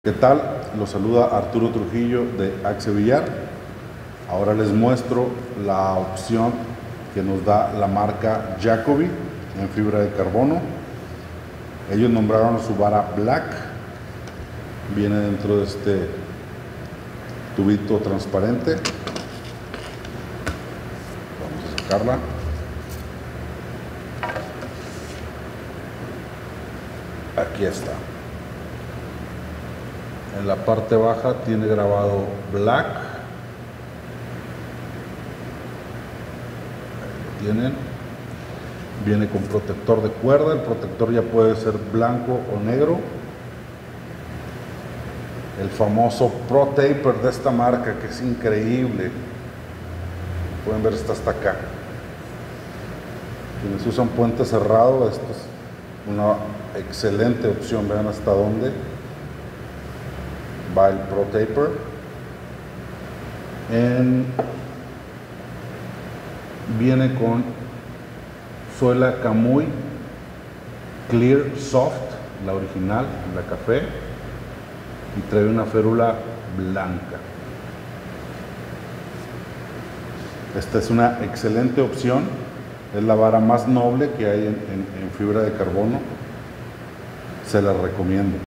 ¿Qué tal? Los saluda Arturo Trujillo de Axe Villar. Ahora les muestro la opción que nos da la marca Jacoby en fibra de carbono. Ellos nombraron su vara Black. Viene dentro de este tubito transparente. Vamos a sacarla. Aquí está. En la parte baja tiene grabado Black. Ahí lo tienen. Viene con protector de cuerda. El protector ya puede ser blanco o negro. El famoso Pro Taper de esta marca, que es increíble. Pueden ver, está hasta acá. Quienes usan puente cerrado, esto es una excelente opción. Vean hasta dónde va el Pro Taper. Viene con suela Kamui Clear Soft, la original, la café, y trae una férula blanca. Esta es una excelente opción. Es la vara más noble que hay en fibra de carbono. Se la recomiendo.